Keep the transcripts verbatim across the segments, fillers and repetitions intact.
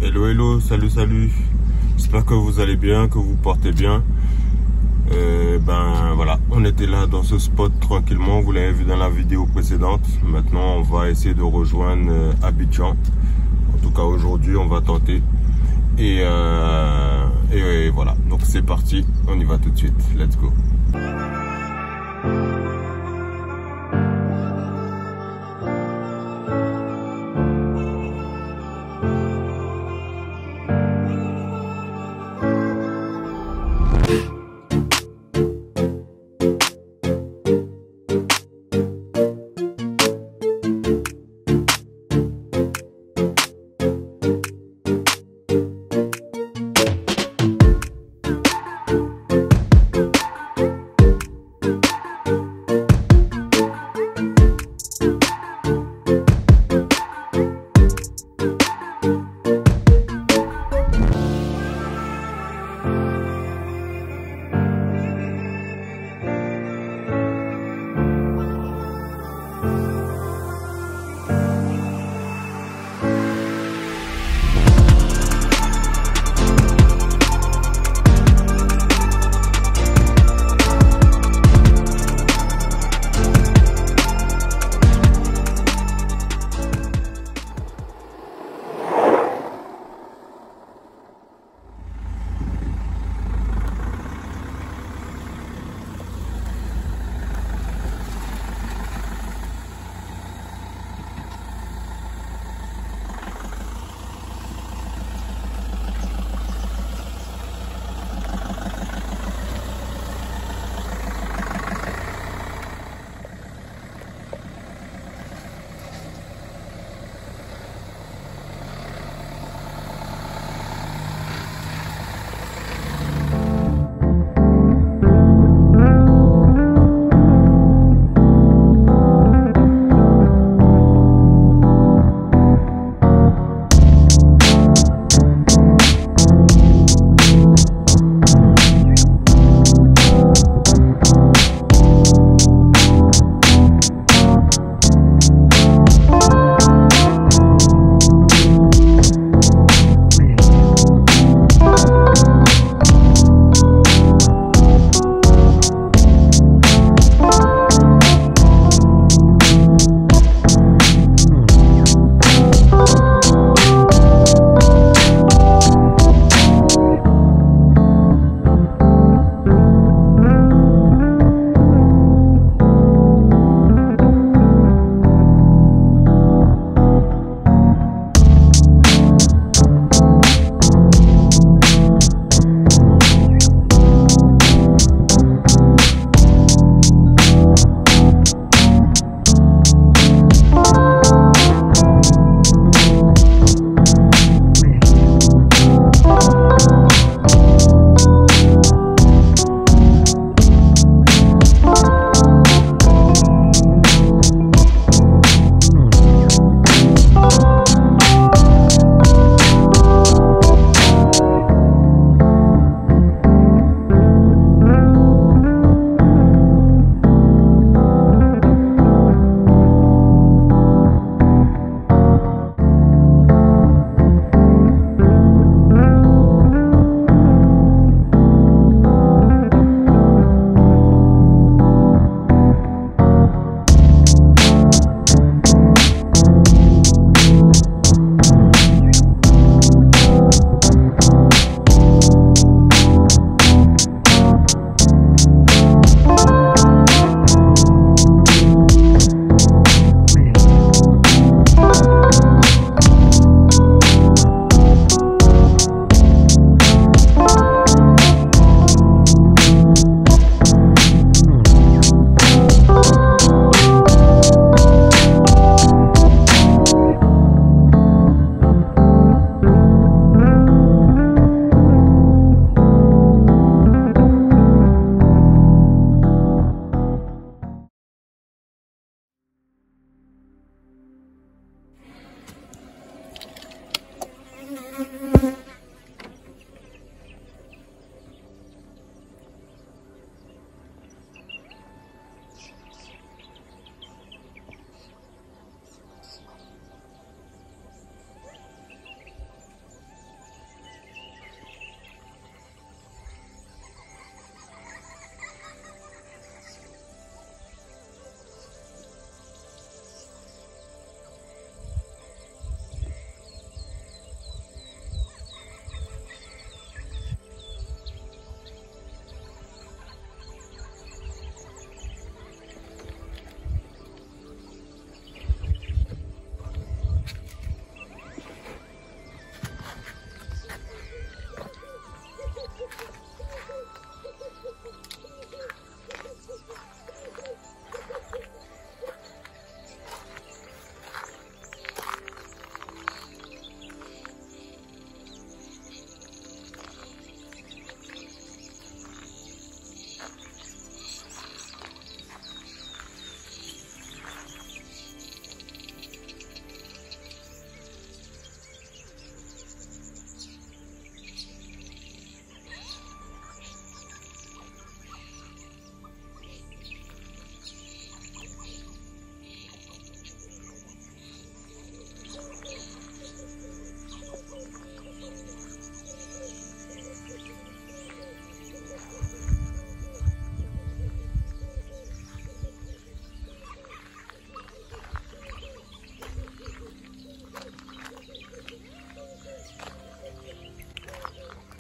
Hello hello, salut salut. J'espère que vous allez bien, que vous portez bien. Euh, ben voilà, on était là dans ce spot tranquillement, vous l'avez vu dans la vidéo précédente. Maintenant on va essayer de rejoindre euh, Abidjan. En tout cas aujourd'hui on va tenter. Et, euh, et, et voilà, donc c'est parti, on y va tout de suite, let's go.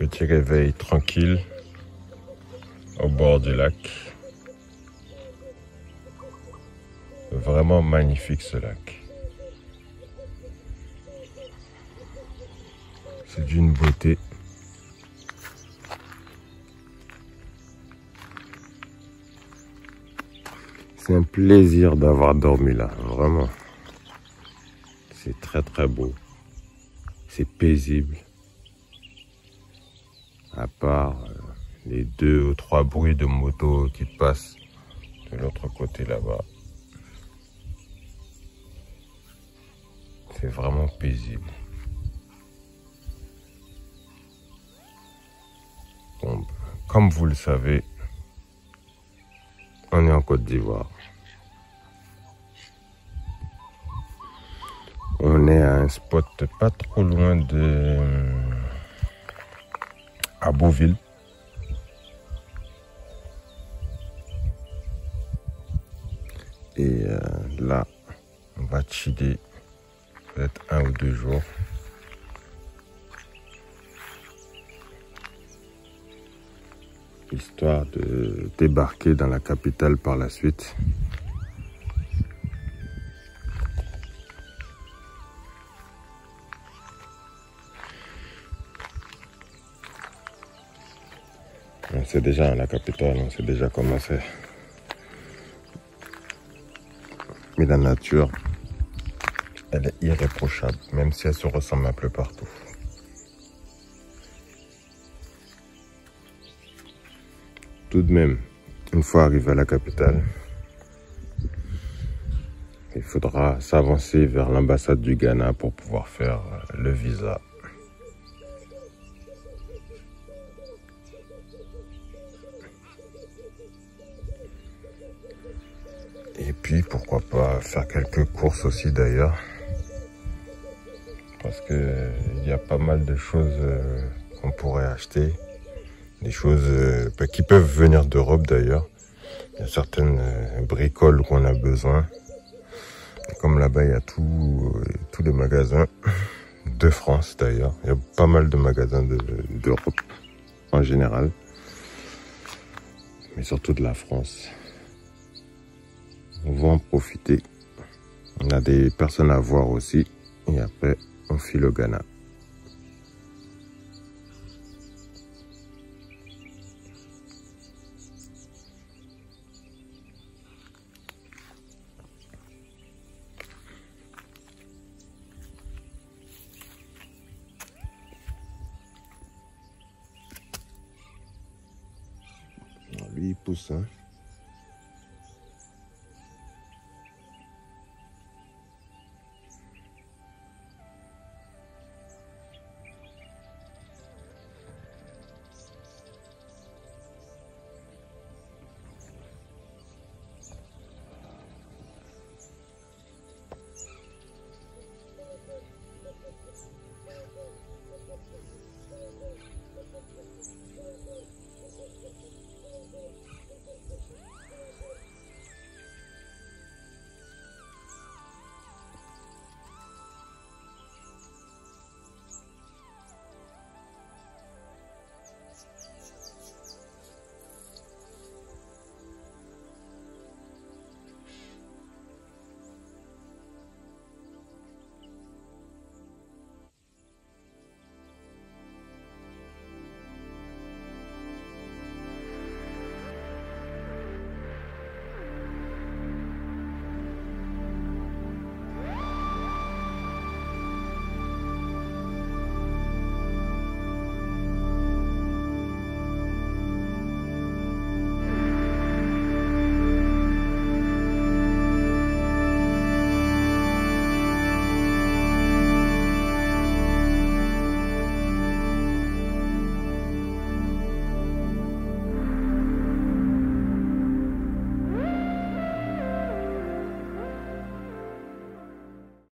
Petit réveil tranquille au bord du lac. Vraiment magnifique ce lac. C'est d'une beauté. C'est un plaisir d'avoir dormi là, vraiment. C'est très très beau. C'est paisible. À part euh, les deux ou trois bruits de moto qui passent de l'autre côté là-bas. C'est vraiment paisible. Bon, comme vous le savez, on est en Côte d'Ivoire. On est à un spot pas trop loin de à Beauville. Et euh, là, on va chiller peut-être un ou deux jours. Histoire de débarquer dans la capitale par la suite. On sait déjà la capitale, on sait déjà comment c'est. Mais la nature, elle est irréprochable, même si elle se ressemble un peu partout. Tout de même, une fois arrivé à la capitale, il faudra s'avancer vers l'ambassade du Ghana pour pouvoir faire le visa. Et puis, pourquoi pas faire quelques courses aussi d'ailleurs. Parce que il y a pas mal de choses qu'on pourrait acheter. Des choses euh, qui peuvent venir d'Europe d'ailleurs. Il y a certaines euh, bricoles qu'on a besoin. Et comme là-bas, il y a tout, euh, tous les magasins de France d'ailleurs. Il y a pas mal de magasins d'Europe de, en général. Mais surtout de la France. On va en profiter. On a des personnes à voir aussi. Et après, on file au Ghana. Lui, il pousse, hein.